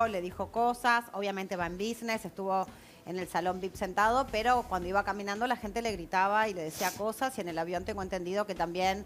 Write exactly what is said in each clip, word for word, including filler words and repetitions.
le dijo cosas, obviamente va en business, estuvo en el salón V I P sentado, pero cuando iba caminando la gente le gritaba y le decía cosas, y en el avión tengo entendido que también,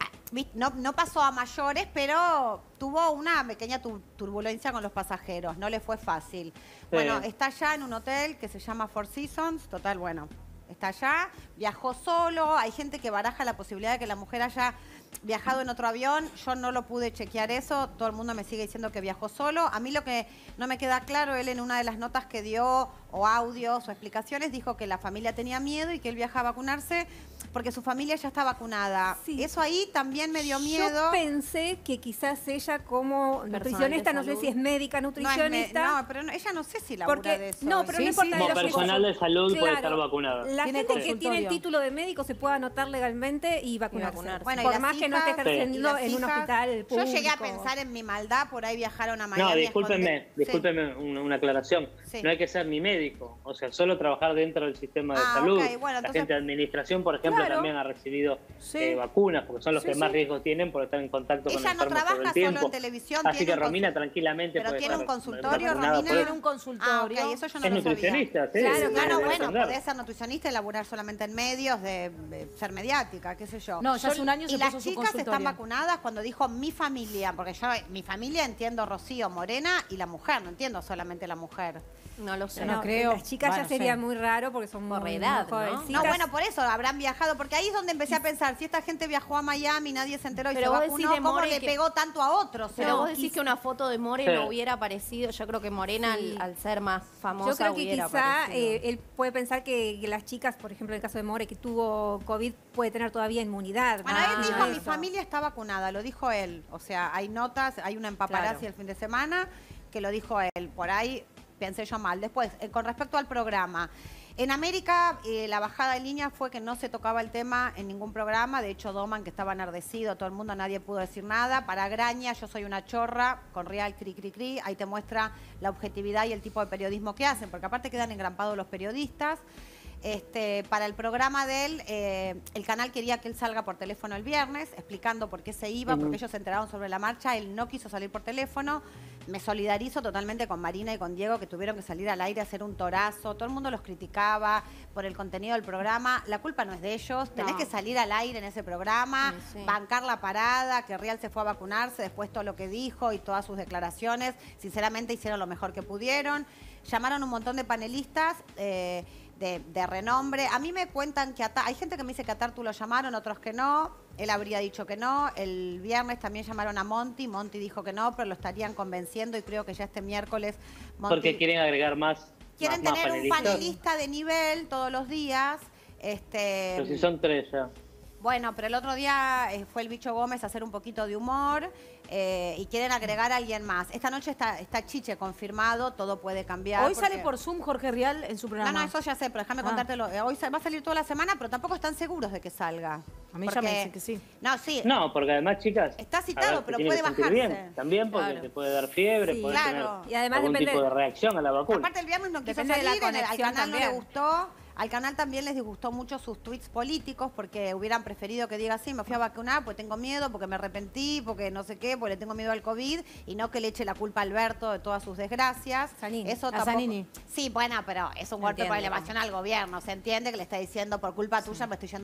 no, no pasó a mayores, pero tuvo una pequeña turbulencia con los pasajeros, no le fue fácil. Sí. Bueno, está allá en un hotel que se llama Four Seasons, total, bueno, está allá, viajó solo, hay gente que baraja la posibilidad de que la mujer haya viajado en otro avión, yo no lo pude chequear eso, todo el mundo me sigue diciendo que viajó solo. A mí lo que no me queda claro, él en una de las notas que dio, o audios o explicaciones, dijo que la familia tenía miedo y que él viajaba a vacunarse porque su familia ya está vacunada. Sí. Eso ahí también me dio miedo. Yo pensé que quizás ella como nutricionista, no sé si es médica, nutricionista. No, es me, no pero no, ella no sé si labura porque, de eso. No, pero sí, no importa. Sí, como personal de salud claro, puede estar vacunada. La tiene gente que tiene el título de médico se puede anotar legalmente y vacunarse. Y vacunarse. Bueno, por y más hijas, que no esté ejerciendo sí. en un hospital público. Yo llegué a pensar en mi maldad, por ahí viajaron a Miami. No, discúlpenme, discúlpenme sí. una, una aclaración. Sí. No hay que ser ni médico, o sea, solo trabajar dentro del sistema de ah, salud. Okay. Bueno, entonces, la gente de administración, por ejemplo, claro. también ha recibido sí. eh, vacunas, porque son los sí, que más sí. riesgos tienen por estar en contacto ella con enfermos no trabaja todo el tiempo. Solo en televisión. Así que Romina tranquilamente pero puede tiene estar un consultorio, Romina. Tiene un consultorio. Ah, okay. Eso yo no es lo nutricionista, sabía. sí. Claro, claro, bueno, podés ser nutricionista y laburar solamente en medios, de, de ser mediática, qué sé yo. No, ya hace un año se y puso las su chicas están vacunadas cuando dijo mi familia, porque yo, mi familia entiendo Rocío, Morena y la mujer, no entiendo solamente la mujer. No lo sé. No, no creo. Las chicas bueno, ya sería sí. muy raro porque son por muy, edad, muy ¿no? No, bueno, por eso habrán viajado, porque ahí es donde empecé a pensar, si esta gente viajó a Miami, nadie se enteró y pero se vacunó, ¿cómo More le que... pegó tanto a otros? Pero ¿no? Vos decís que una foto de More sí. no hubiera aparecido, yo creo que Morena sí. al, al ser más famosa yo creo que hubiera quizá eh, él puede pensar que, que las chicas, por ejemplo, en el caso de More, que tuvo COVID, puede tener todavía inmunidad. Bueno, ah, él dijo, mi familia está vacunada, lo dijo él, o sea, hay notas, hay una en paparazzi claro. el fin de semana que lo dijo él, por ahí pensé yo mal. Después, eh, con respecto al programa, en América eh, la bajada de línea fue que no se tocaba el tema en ningún programa, de hecho Doman, que estaba enardecido, todo el mundo, nadie pudo decir nada. Para Graña, yo soy una chorra, con Real Cri Cri Cri, ahí te muestra la objetividad y el tipo de periodismo que hacen, porque aparte quedan engrampados los periodistas. Este, para el programa de él, eh, el canal quería que él salga por teléfono el viernes, explicando por qué se iba, uh-huh. porque ellos se enteraron sobre la marcha, él no quiso salir por teléfono. Me solidarizo totalmente con Marina y con Diego, que tuvieron que salir al aire a hacer un torazo, todo el mundo los criticaba por el contenido del programa, la culpa no es de ellos, no. tenés que salir al aire en ese programa, sí, sí. bancar la parada, que Real se fue a vacunarse, después todo lo que dijo y todas sus declaraciones, sinceramente hicieron lo mejor que pudieron, llamaron un montón de panelistas, eh, De, de renombre. A mí me cuentan que a hay gente que me dice que a Tartu lo llamaron, otros que no. Él habría dicho que no. El viernes también llamaron a Monty. Monty dijo que no, pero lo estarían convenciendo y creo que ya este miércoles... Monty, porque quieren agregar más Quieren más, tener más un panelista de nivel todos los días. Este, pero si son tres ya. Bueno, pero el otro día eh, fue el Bicho Gómez a hacer un poquito de humor eh, y quieren agregar a alguien más. Esta noche está, está Chiche confirmado, todo puede cambiar. Hoy porque... sale por Zoom Jorge Rial en su programa. No, no, eso ya sé, pero déjame ah. contártelo. Hoy va a salir toda la semana, pero tampoco están seguros de que salga. A mí porque... ya me dicen que sí. No, sí. No, porque además, chicas... Está citado, ver, pero puede bajarse. Bien. También porque claro. te puede dar fiebre, sí, puede claro. tener y además algún depende... tipo de reacción a la vacuna. Aparte el viernes no quiso depende salir, de la en el, al canal también. no le gustó. Al canal también les disgustó mucho sus tweets políticos porque hubieran preferido que diga así, me fui a vacunar porque tengo miedo, porque me arrepentí, porque no sé qué, porque le tengo miedo al COVID y no que le eche la culpa a Alberto de todas sus desgracias. Zanini. Eso a tampoco... Zanini. Sí, bueno, pero es un golpe por elevación al gobierno. Se entiende que le está diciendo por culpa tuya me estoy yendo